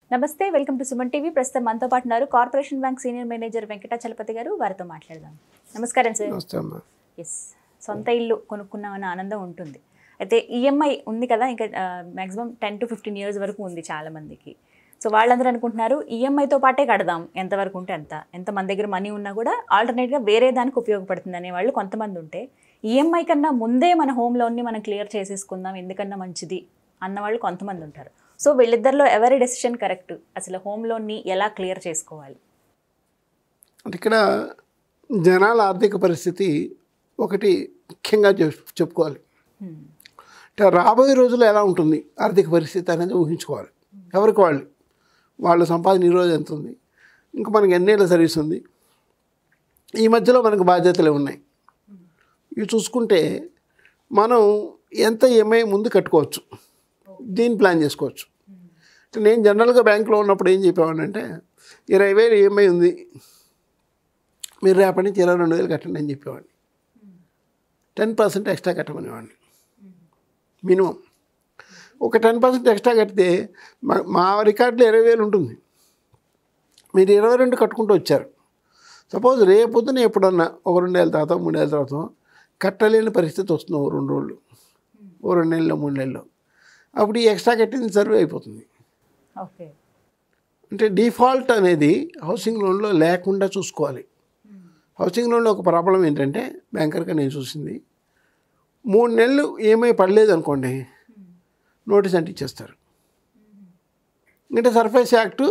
నమస్తే, welcome to Sumantv. ప్రస్తుతం మనతో పాటు ఉన్నారు corporation bank senior manager Chalapathi garu. వారితో మాట్లాడదాం. నమస్కారం సార్. నమస్తే అమ్మా. ఎస్, సొంత ఇల్లు కొనుక్కున్నామన్న ఆనందం ఉంటుంది. అయితే ఈఎంఐ ఉంది కదా, ఇంకా మ్యాక్సిమం 10 to 15 years వరకు ఉంది చాలా మందికి. సో వాళ్ళందరూ అనుకుంటున్నారు ఈఎంఐతో పాటే కడదాం, ఎంతవరకు ఉంటే ఎంత మన దగ్గర మనీ ఉన్నా కూడా ఆల్టర్నేట్గా వేరే దానికి ఉపయోగపడుతుంది అనే వాళ్ళు కొంతమంది ఉంటే, ఈఎంఐ కన్నా ముందే మన హోమ్ లోన్ని మనం క్లియర్ చేసేసుకుందాం ఎందుకన్నా మంచిది అన్నవాళ్ళు కొంతమంది ఉంటారు. సో వీళ్ళిద్దరిలో ఎవరి డెసిషన్ కరెక్ట్? అసలు హోమ్ లోన్ని ఎలా క్లియర్ చేసుకోవాలి? అంటే ఇక్కడ జనాల ఆర్థిక పరిస్థితి ఒకటి ముఖ్యంగా చెప్పుకోవాలి. అంటే రాబోయే రోజుల్లో ఎలా ఉంటుంది ఆర్థిక పరిస్థితి అనేది ఊహించుకోవాలి. ఎవరికి వాళ్ళ సంపాదన ఈరోజు ఎంత ఉంది, ఇంకా మనకి ఎన్నేళ్ళ సర్వీస్ ఉంది, ఈ మధ్యలో మనకు బాధ్యతలు ఉన్నాయి, ఇవి చూసుకుంటే మనం ఎంత ఈఎంఐ ముందు కట్టుకోవచ్చు, దీన్ని ప్లాన్ చేసుకోవచ్చు. నేను జనరల్గా బ్యాంకులో ఉన్నప్పుడు ఏం చెప్పేవాడినంటే 20,000 ఈఎంఐ ఉంది, మీరు రేపటి నుంచి 22,000 కట్టండి అని చెప్పేవాడిని. 10% ఎక్స్ట్రా కట్టమనేవాడిని మినిమం. ఒక 10% ఎక్స్ట్రా కడితే మా రికార్డులో 20,000 ఉంటుంది, మీరు 22 కట్టుకుంటూ వచ్చారు. సపోజ్ రేపొద్దున ఎప్పుడన్నా ఒక 2 ఏళ్ళ తర్వాత 3 ఏళ్ళ తర్వాత కట్టలేని పరిస్థితి వస్తుంది, ఓ 2 రోజులు, ఓ 2 నెలలు 3 నెలలు, అప్పుడు ఈ ఎక్స్ట్రా కట్టింది సర్వే అయిపోతుంది. ఓకే, అంటే డిఫాల్ట్ అనేది హౌసింగ్ లోన్లో లేకుండా చూసుకోవాలి. హౌసింగ్ లోన్లో ఒక ప్రాబ్లం ఏంటంటే, బ్యాంకర్గా నేను చూసింది, 3 నెలలు ఈఎంఐ పడలేదు అనుకోండి, నోటీస్ అంటించేస్తారు. అంటే సర్ఫేస్ యాక్ట్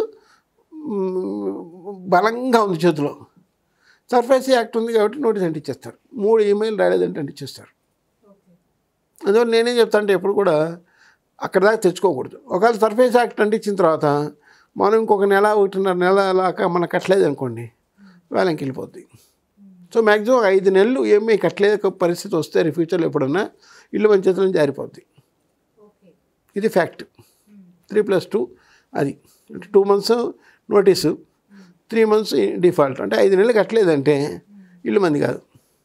బలంగా ఉంది చేతిలో, సర్ఫేస్ యాక్ట్ ఉంది కాబట్టి నోటీస్ అంటించేస్తారు. 3 ఈఎంఐలు రాలేదంటే అంటించేస్తారు. అందువల్ల నేనేం చెప్తా అంటే, ఎప్పుడు కూడా అక్కడ దాకా తెచ్చుకోకూడదు. ఒకవేళ సర్ఫేస్ యాక్ట్ అంటించిన తర్వాత మనం ఇంకొక నెల 1.5 నెల అలాగా మనం కట్టలేదు అనుకోండి, వేలంకి వెళ్ళిపోద్ది. సో మ్యాక్సిమం 5 నెలలు ఈఎంఐ కట్టలేదు పరిస్థితి వస్తే ఫ్యూచర్లో ఎప్పుడన్నా ఇల్లు మన చేతులను జారిపోద్ది. ఇది ఫ్యాక్ట్. 3+2 అది, అంటే 2 months నోటీసు, 3 months డిఫాల్ట్. అంటే 5 నెలలు కట్టలేదంటే ఇల్లు మంది కాదు.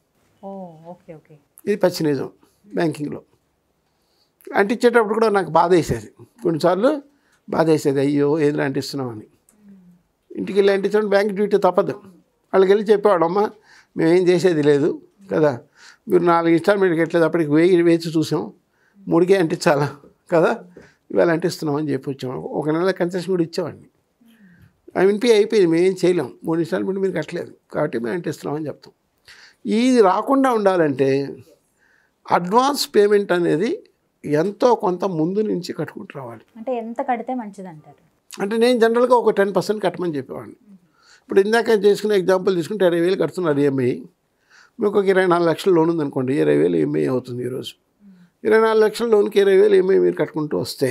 ఇది పచ్చి నిజం బ్యాంకింగ్లో. అంటించేటప్పుడు కూడా నాకు బాధ వేసేది, కొన్నిసార్లు బాధ వేసేది, అయ్యో ఏదో అంటిస్తున్నామని. ఇంటికి వెళ్ళి అంటించడం బ్యాంక్ డ్యూటీ తప్పదు. వాళ్ళకి వెళ్ళి చెప్పేవాడు, అమ్మ మేమేం చేసేది లేదు కదా, మీరు 4 ఇన్స్టాల్మెంట్ కట్టలేదు, అప్పటికి వేచి చూసాం, 3కే అంటించాలా కదా, ఇవాళ అంటిస్తున్నామని చెప్పి వచ్చాము. 1 నెల కన్సెషన్ కూడా ఇచ్చేవాడిని. అయిపోయింది, మేమేం చేయలేం, 3 ఇన్స్టాల్మెంట్ మీరు కట్టలేదు కాబట్టి మేము అంటిస్తున్నామని చెప్తాం. ఇది రాకుండా ఉండాలంటే అడ్వాన్స్ పేమెంట్ అనేది ఎంతో కొంత ముందు నుంచి కట్టుకుంటూ రావాలి. అంటే ఎంత కడితే మంచిది అంటారు? అంటే నేను జనరల్గా ఒక 10% కట్టమని చెప్పేవాడిని. ఇప్పుడు ఇందాక చేసుకునే ఎగ్జాంపుల్ తీసుకుంటే 20,000 కడుతున్నారు ఈఎంఐ, మీకు ఒక 24 లక్షల లోన్ ఉందనుకోండి, 20,000 ఈఎంఐ అవుతుంది ఈరోజు. 24 లక్షల లోన్కి 20,000 ఈఎంఐ మీరు కట్టుకుంటూ వస్తే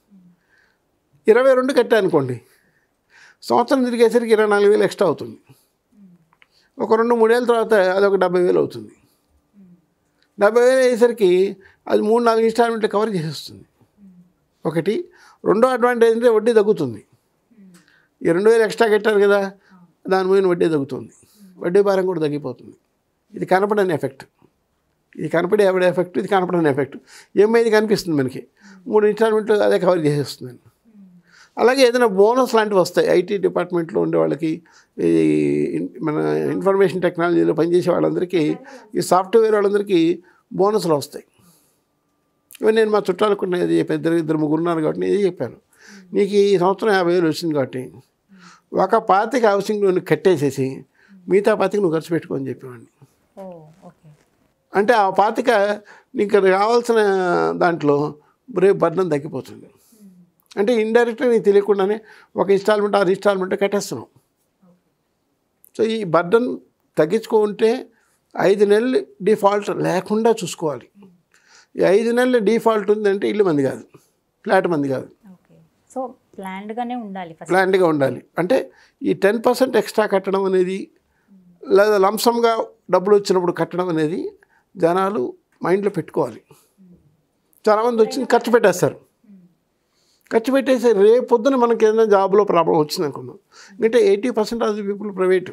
22 కట్టారనుకోండి, సంవత్సరం తిరిగేసరికి 24,000 ఎక్స్ట్రా అవుతుంది. ఒక 2-3 ఏళ్ళ తర్వాత అది ఒక 70,000 అవుతుంది. 70,000 అయ్యేసరికి అది 3-4 ఇన్స్టాల్మెంట్లు కవర్ చేసేస్తుంది. ఒకటి. రెండో అడ్వాంటేజ్ అంటే వడ్డీ తగ్గుతుంది. ఈ 2,000 ఎక్స్ట్రా కట్టారు కదా, దాని మీద వడ్డీ తగ్గుతుంది, వడ్డీ భారం కూడా తగ్గిపోతుంది. ఇది కనపడని ఎఫెక్ట్, ఇది కనపడే ఎఫెక్ట్, ఇది కనపడని ఎఫెక్ట్. ఏమైంది కనిపిస్తుంది మనకి, 3 ఇన్స్టాల్మెంట్లు అదే కవర్ చేసేస్తుంది. అలాగే ఏదైనా బోనస్ లాంటివి వస్తాయి, ఐటీ డిపార్ట్మెంట్లో ఉండే వాళ్ళకి, ఈ మన ఇన్ఫర్మేషన్ టెక్నాలజీలో పనిచేసే వాళ్ళందరికీ, ఈ సాఫ్ట్వేర్ వాళ్ళందరికీ బోనస్లు వస్తాయి. ఇవన్నీ నేను మా చుట్టాలకు ఇది చెప్పాను, 2-3 ఉన్నారు కాబట్టి నేను చెప్పాను, నీకు ఈ సంవత్సరం 50,000 వచ్చింది కాబట్టి ఒక 25 హౌసింగ్ లోన్ కట్టేసేసి మిగతా 25 నువ్వు ఖర్చు పెట్టుకోని చెప్పేవాడిని. అంటే ఆ 25 నీకు కావాల్సిన దాంట్లో రేపు బర్డన్ తగ్గిపోతుంది. అంటే ఇండైరెక్ట్గా నీకు తెలియకుండానే ఒక ఇన్స్టాల్మెంట్ 6 ఇన్స్టాల్మెంట్ కట్టేస్తున్నావు. సో ఈ బర్డన్ తగ్గించుకుంటే 5 నెలలు డిఫాల్ట్ లేకుండా చూసుకోవాలి. ఈ 5 నెలలు డిఫాల్ట్ ఉందంటే ఇల్లు మంది కాదు, ఫ్లాట్ మంది కాదు. సో ప్లాన్డ్గానే ఉండాలి, ప్లాన్డ్గా ఉండాలి. అంటే ఈ 10% ఎక్స్ట్రా కట్టడం అనేది, లేదా లంసంగా డబ్బులు వచ్చినప్పుడు కట్టడం అనేది జనాలు మైండ్లో పెట్టుకోవాలి. చాలామంది వచ్చి ఖర్చు పెట్టేస్తారు, ఖర్చు పెట్టేసి రేపు పొద్దున మనకి ఏదైనా జాబ్లో ప్రాబ్లం వచ్చింది అనుకుందాం, అంటే 80% of the people private,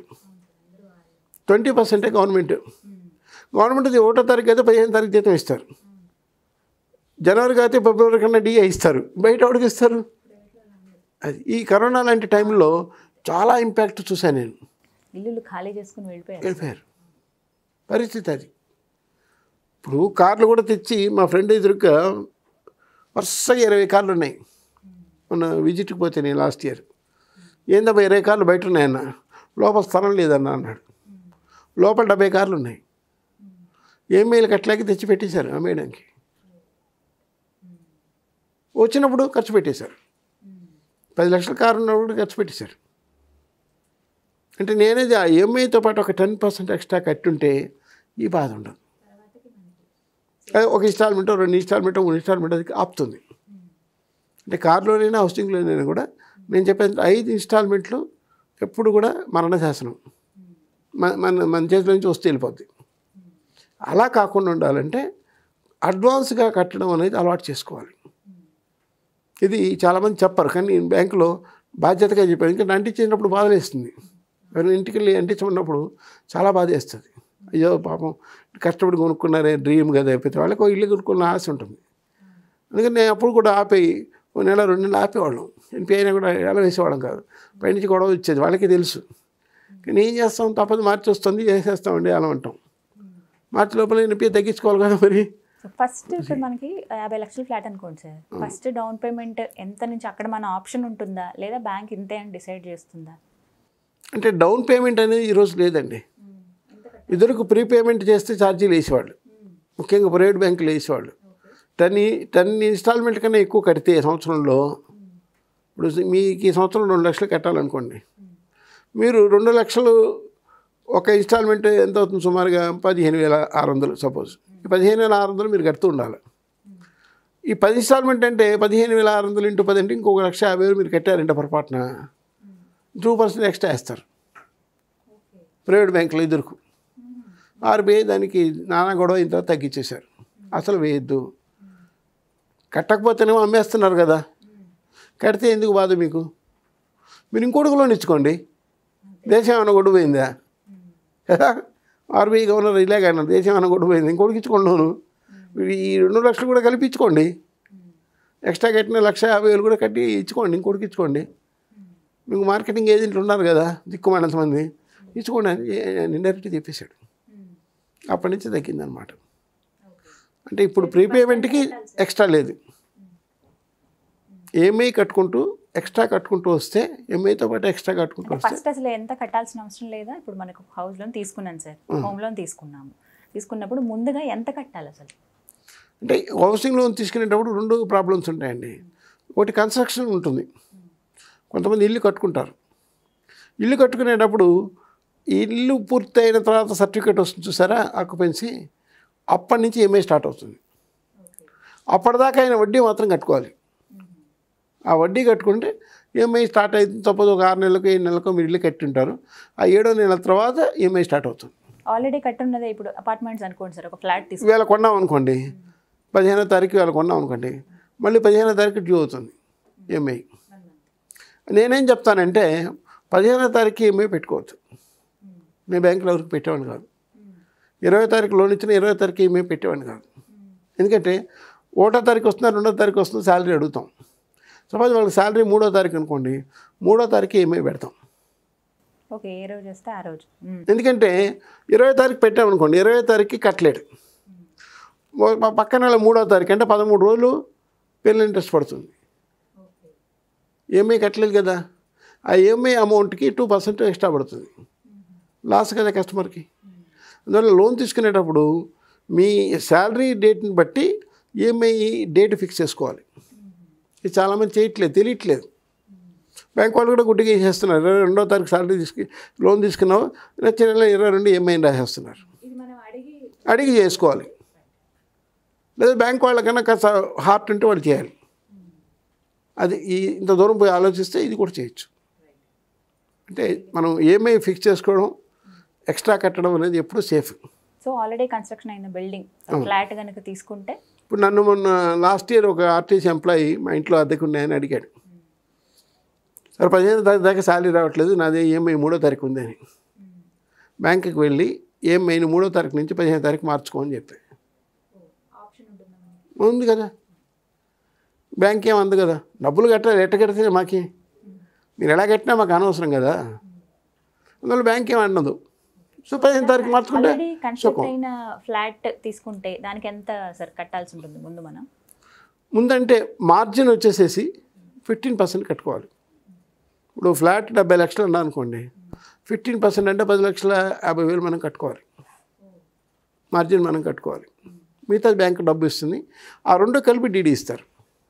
20% government. Government 1వ తారీఖు అయితే 15వ తారీఖు జీతం ఇస్తారు, జనవరికి అయితే ఫిబ్రవరి కన్నా డిఏ ఇస్తారు. బయట ఎవరికి ఇస్తారు? అది ఈ కరోనా లాంటి టైంలో చాలా ఇంపాక్ట్ చూశాను నేను. ఇల్లు ఖాళీ చేసుకుని వెళ్ళిపోయారు. పరిస్థితి అది. ఇప్పుడు కార్లు కూడా తెచ్చి మా ఫ్రెండ్ ఎదురుగా వరుసగా 20 కార్లు ఉన్నాయి. మొన్న విజిట్కి పోతే నేను లాస్ట్ ఇయర్, ఏందబ్బా 20 కార్లు బయట ఉన్నాయన్న, లోపల స్థలం లేదన్న అన్నాడు. లోపల 70 కార్లు ఉన్నాయి. ఈఎంఐలు కట్టలేక తెచ్చి పెట్టేశారు అమ్మేయడానికి. వచ్చినప్పుడు ఖర్చు పెట్టేశారు. 10 లక్షల కారు ఉన్నప్పుడు ఖర్చు పెట్టేశారు. అంటే నేనేది ఆ ఈఎంఐతో పాటు ఒక 10% ఎక్స్ట్రా కట్టుంటే ఈ బాధ ఉండదు. అదే ఒక ఇన్స్టాల్మెంటో 2 ఇన్స్టాల్మెంటో 3 ఇన్స్టాల్మెంట్ అది ఆపుతుంది. అంటే కార్లోనైనా హౌసింగ్ లోనైనా కూడా నేను చెప్పేది 5 ఇన్స్టాల్మెంట్లు ఎప్పుడు కూడా మరణ శాసనం, మన చేతిలో నుంచి వస్తే వెళ్ళిపోద్ది. అలా కాకుండా ఉండాలంటే అడ్వాన్స్గా కట్టడం అనేది అలవాటు చేసుకోవాలి. ఇది చాలామంది చెప్పరు, కానీ నేను బ్యాంకులో బాధ్యతగా చెప్పాను. ఇంకా అంటించేటప్పుడు బాధ వేస్తుంది. ఎవరైనా ఇంటికి వెళ్ళి అంటించమన్నప్పుడు చాలా బాధ వేస్తుంది. అయ్యో పాపం కష్టపడి కొనుక్కున్నారే, డ్రీమ్ కదా, ప్రతి వాళ్ళకి ఇల్లు కొనుక్కున్న ఆశ ఉంటుంది. అందుకని నేను అప్పుడు కూడా ఆపేయి 1 నెల 2 నెలలు ఆపేవాళ్ళం. ఎన్పి అయినా కూడా ఎలా వేసేవాళ్ళం కాదు. పైనుంచి గొడవ వచ్చేది, వాళ్ళకి తెలుసు. కానీ ఏం చేస్తాం, తప్పదు, మార్చి వస్తుంది చేసేస్తామండి అలా అంటాం. మార్చి లోపల ఎన్పి తగ్గించుకోవాలి కదా మరి. ఫస్ట్ ఇప్పుడు మనకి 50 లక్షల ఫ్లాట్ అనుకోండి సార్, ఫస్ట్ డౌన్ పేమెంట్ ఎంత నుంచి అక్కడ మన ఆప్షన్ ఉంటుందా, లేదా బ్యాంక్ ఇంతే అని డిసైడ్ చేస్తుందా? అంటే డౌన్ పేమెంట్ అనేది ఈరోజు లేదండి. ఇదివరకు ప్రీపేమెంట్ చేస్తే ఛార్జీలు వేసేవాళ్ళు, ముఖ్యంగా ప్రైవేట్ బ్యాంకులు వేసేవాళ్ళు. 10 ఇన్స్టాల్మెంట్ కన్నా ఎక్కువ కడితే సంవత్సరంలో, ఇప్పుడు మీకు ఈ సంవత్సరం 2 లక్షలు కట్టాలనుకోండి, మీరు 2 లక్షలు ఒక ఇన్స్టాల్మెంట్ ఎంత అవుతుంది, సుమారుగా 15,600 సపోజ్. ఈ 15,600 మీరు కడుతూ ఉండాలి. ఈ 10 ఇన్స్టాల్మెంట్ అంటే 15,600 ఇంటూ 10 అంటే ఇంకొక 1,50,000 మీరు కట్టారంటే పొరపాటున 2% ఎక్స్ట్రా వేస్తారు ప్రైవేట్ బ్యాంకులో. ఎదురుకు ఆర్బీఐ దానికి నానా గొడవ ఇంత తగ్గించేశారు. అసలు వేయద్దు, కట్టకపోతేనేమో అమ్మేస్తున్నారు కదా, కడితే ఎందుకు బాధ మీకు, మీరు ఇంకోటి లోన్ ఇచ్చుకోండి, దేశం ఏమైనా గొడవపోయిందా కదా. ఆర్బీఐ గవర్నర్ ఇలాగ అన్నారు, దేశం ఏమైనా గొడవపోయింది, ఇంకోటికి ఇచ్చుకోండి లోను. ఈ 2 లక్షలు కూడా కలిపి ఇచ్చుకోండి, ఎక్స్ట్రా కట్టిన 1,50,000 కూడా కట్టి ఇచ్చుకోండి, ఇంకోటికి ఇచ్చుకోండి. మీకు మార్కెటింగ్ ఏజెంట్లు ఉన్నారు కదా దిక్కుమానంతమంది, ఇచ్చుకోండి అని ఇండైరెక్ట్గా చెప్పేశాడు. అప్పటి నుంచి తగ్గిందనమాట. అంటే ఇప్పుడు ప్రీపేమెంట్కి ఎక్స్ట్రా లేదు, ఈఎంఐ కట్టుకుంటూ ఎక్స్ట్రా కట్టుకుంటూ వస్తే, ఈఎంఐతో పాటు ఎక్స్ట్రా కట్టుకుంటూ వస్తే ఫస్ట్ అసలు ఎంత కట్టాల్సిన అవసరం లేదా? ఇప్పుడు మనకు హౌస్ లోన్ తీసుకున్నాను సార్, హోమ్ లోన్ తీసుకున్నప్పుడు ముందుగా ఎంత కట్టాలి అసలు? అంటే హౌసింగ్ లోన్ తీసుకునేటప్పుడు 2 ప్రాబ్లమ్స్ ఉంటాయండి. ఒకటి కన్స్ట్రక్షన్ ఉంటుంది, కొంతమంది ఇల్లు కట్టుకుంటారు. ఇల్లు కట్టుకునేటప్పుడు ఇల్లు పూర్తయిన తర్వాత సర్టిఫికేట్ వస్తుంది చూసారా, ఆక్యుపెన్సీ, అప్పటి నుంచి ఈఎంఐ స్టార్ట్ అవుతుంది. అప్పటిదాకా ఆయన వడ్డీ మాత్రం కట్టుకోవాలి. ఆ వడ్డీ కట్టుకుంటే ఈఎంఐ స్టార్ట్ అవుతుంది. తప్పదు ఒక 6 నెలలకు 7 నెలలకు మీరు ఇల్లు కట్టింటారు, ఆ 7వ నెల తర్వాత ఈఎంఐ స్టార్ట్ అవుతుంది. ఆల్రెడీ కట్టున్నదే. ఇప్పుడు అపార్ట్మెంట్స్ అనుకోండి సార్, ఒక ఫ్లాట్ తీసుకు ఇవాళ కొన్నాం అనుకోండి, 15వ తారీఖు ఇవాళ కొన్నాం అనుకోండి, మళ్ళీ 15వ తారీఖు డ్యూ అవుతుంది ఈఎంఐ. నేనేం చెప్తానంటే 15వ తారీఖు ఈఎంఐ పెట్టుకోవద్దు. నేను బ్యాంకులో ఎవరికి పెట్టేవాడిని కాదు. 20వ తారీఖు లోన్ ఇచ్చిన 20వ తారీఖు ఈఎంఐ పెట్టేవాడిని కాదు. ఎందుకంటే 1వ తారీఖు వస్తుందా 2వ తారీఖు వస్తుందో శాలరీ అడుగుతాం. సపోజ్ వాళ్ళకి శాలరీ 3వ తారీఖు అనుకోండి, 3వ తారీఖు ఈఎంఐ పెడతాం. ఓకే, ఏ రోజు వస్తే ఆ రోజు. ఎందుకంటే 20వ తారీఖు పెట్టామనుకోండి, 20వ తారీఖుకి కట్టలేడు, పక్కన 3వ తారీఖు అంటే 13 రోజులు పెళ్ళి ఇంట్రెస్ట్ పడుతుంది. ఈఎంఐ కట్టలేదు కదా, ఆ ఈఎంఐ అమౌంట్కి 2% ఎక్స్ట్రా పడుతుంది, లాస్ కదా కస్టమర్కి. అందువల్ల లోన్ తీసుకునేటప్పుడు మీ శాలరీ డేట్ని బట్టి ఈఎంఐ డేట్ ఫిక్స్ చేసుకోవాలి. ఇది చాలామంది చేయట్లేదు, తెలియట్లేదు. బ్యాంక్ వాళ్ళు కూడా గుడ్డిగా చేస్తున్నారు. 22వ తారీఖు శాలరీ లోన్ తీసుకున్నావు, వచ్చే నెల 22 ఈఎంఐ రాసేస్తున్నారు. అడిగి చేసుకోవాలి. లేదా బ్యాంక్ వాళ్ళకన్నా కాస్త హార్ట్ ఉంటే వాళ్ళు చేయాలి. అది ఇంత దూరం పోయి ఆలోచిస్తే ఇది కూడా చేయొచ్చు. అంటే మనం ఈఎంఐ ఫిక్స్ చేసుకోవడం, ఎక్స్ట్రా కట్టడం అనేది ఎప్పుడు సేఫ్. సో ఆల్రెడీ కన్స్ట్రక్షన్ అయిన బిల్డింగ్ ఫ్లాట్ కనుక తీసుకుంటే, ఇప్పుడు నన్ను మొన్న లాస్ట్ ఇయర్ ఒక ఆర్టీసీ ఎంప్లాయీ మా ఇంట్లో అద్దెకు ఉన్నాయని అడిగాడు. సరే 15వ తారీఖు దాకా శాలరీ రావట్లేదు, నాది ఈఎంఐ 3వ తారీఖు ఉందని. బ్యాంకుకి వెళ్ళి ఈఎంఐని 3వ తారీఖు నుంచి 15వ తారీఖు మార్చుకోమని చెప్పాను. ఉంది కదా, బ్యాంక్ ఏమంది కదా, డబ్బులు కట్టాలి, ఎట్ట కడితే మాకి మీరు ఎలా కట్టినా మాకు అనవసరం కదా, అందువల్ల బ్యాంక్ ఏం అనదు. సో 15 తారీఖు మార్చుకుంటే కన్స్ట్రక్ట్ అయిన ఫ్లాట్ తీసుకుంటే దానికి ఎంత సార్ కట్టాల్సి ఉంటుంది ముందు మనం? ముందంటే మార్జిన్ వచ్చేసేసి 15% కట్టుకోవాలి. ఇప్పుడు ఫ్లాట్ 70 లక్షలు అన్నా అనుకోండి, 15% అంటే 10,50,000 మనం కట్టుకోవాలి. మార్జిన్ మనం కట్టుకోవాలి. మిగతా బ్యాంకు డబ్బు ఇస్తుంది. ఆ రెండు కలిపి డీడీ ఇస్తారు.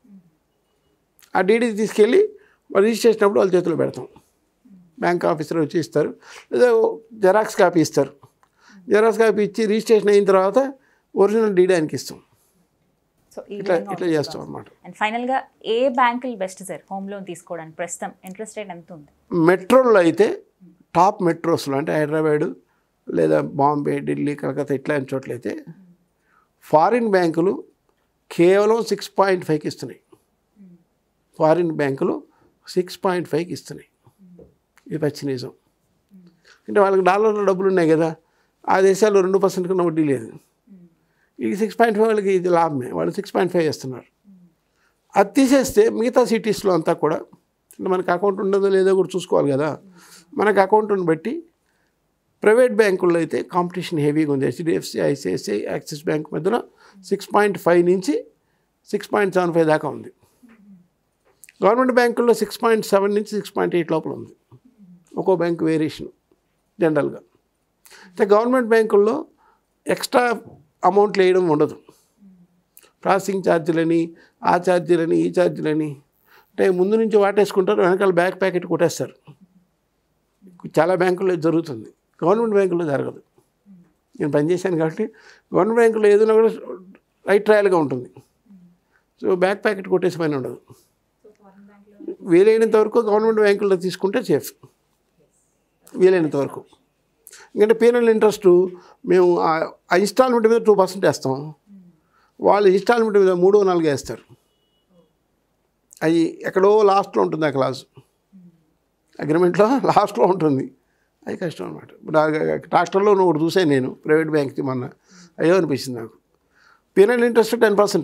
ఆ డీడీ తీసుకెళ్ళి రిజిస్ట్రేషన్ అప్పుడు వాళ్ళ చేతిలో పెడతాం. బ్యాంక్ ఆఫీసర్ వచ్చి ఇస్తారు, లేదా జెరాక్స్ కాపీ ఇస్తారు. జెరాక్స్ కాపీ ఇచ్చి రిజిస్ట్రేషన్ అయిన తర్వాత ఒరిజినల్ డీడీ ఆయనకి ఇస్తాం. సో ఇట్లా చేస్తాం అన్నమాట. అండ్ ఫైనల్గా ఏ బ్యాంకులు బెస్ట్ సార్ హోమ్ లోన్ తీసుకోవడానికి? ప్రస్తుతం ఇంట్రెస్ట్ రేట్ ఎంత ఉంది? మెట్రోల్లో అయితే టాప్ మెట్రోస్లో అంటే హైదరాబాదు లేదా బాంబే, ఢిల్లీ, కలకత్తా ఇట్లాంటి చోట్ల అయితే ఫారిన్ బ్యాంకులు కేవలం 6.5కి ఇస్తున్నాయి. ఫారిన్ బ్యాంకులు 6.5కి ఇస్తున్నాయి. ఇది పచ్చి నిజం. అంటే వాళ్ళకి డాలర్లో డబ్బులు ఉన్నాయి కదా, ఆ దేశాల్లో 2% కన్నా వడ్డీ లేదు. ఇది 6.5 వాళ్ళకి ఇది లాభమే. వాళ్ళు 6.5 చేస్తున్నారు. అది తీసేస్తే మిగతా సిటీస్లో అంతా కూడా మనకు అకౌంట్ ఉండదో లేదో కూడా చూసుకోవాలి కదా. మనకు అకౌంట్ని బట్టి ప్రైవేట్ బ్యాంకుల్లో అయితే కాంపిటీషన్ హెవీగా ఉంది. హెచ్డిఎఫ్సి, ఐసిఐసిఐ, యాక్సిస్ బ్యాంక్ మధ్యలో 6.5 నుంచి 6.75 దాకా ఉంది. గవర్నమెంట్ బ్యాంకుల్లో 6.7 నుంచి 6.8 లోపల ఉంది. ఒక్కో బ్యాంకు వేరియేషన్ జనరల్గా. అయితే గవర్నమెంట్ బ్యాంకుల్లో ఎక్స్ట్రా అమౌంట్లు వేయడం ఉండదు. ప్రాసెసింగ్ ఛార్జీలని, ఆ ఛార్జీలని, ఈ ఛార్జీలని అంటే ముందు నుంచి వాటేసుకుంటారు, వెనకాల బ్యాక్ ప్యాకెట్ కొట్టేస్తారు. చాలా బ్యాంకుల్లో జరుగుతుంది, గవర్నమెంట్ బ్యాంకుల్లో జరగదు. నేను పనిచేశాను కాబట్టి గవర్నమెంట్ బ్యాంకుల్లో ఏదైనా కూడా రైట్ ట్రయల్గా ఉంటుంది. సో బ్యాక్ ప్యాకెట్ కొట్టేసి పని ఉండదు. వీలైనంత వరకు గవర్నమెంట్ బ్యాంకుల్లో తీసుకుంటే సేఫ్, వీలైనంత వరకు. ఎందుకంటే పీనల్ ఇంట్రెస్ట్ మేము ఆ ఇన్స్టాల్మెంట్ మీద 2% వేస్తాం, వాళ్ళు ఇన్స్టాల్మెంట్ మీద 3-4 వేస్తారు. అది ఎక్కడో లాస్ట్లో ఉంటుంది ఆ క్లాసు, అగ్రిమెంట్లో లాస్ట్లో ఉంటుంది. అది కష్టం అనమాట. ఇప్పుడు ట్రాక్టర్లో ఒకటి చూసాను నేను, ప్రైవేట్ బ్యాంక్కి మొన్న. అయ్యో అనిపించింది నాకు. Penal interest 10%.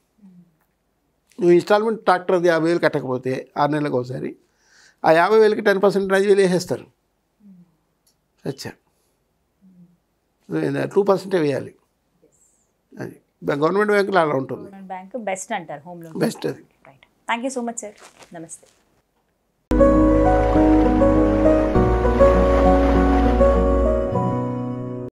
నువ్వు ఇన్స్టాల్మెంట్ ట్రాక్టర్ 50,000 కట్టకపోతే 6 నెలలకు ఒకసారి ఆ 50,000కి 10% 5,000 వేసేస్తారు. సచ్చా 2% వేయాలి. అది గవర్నమెంట్ బ్యాంకులో అలా ఉంటుంది. బ్యాంక్ బెస్ట్ అంటారు హోమ్ లోన్? బెస్ట్ అది. Right. Thank you so much sir. నమస్తే.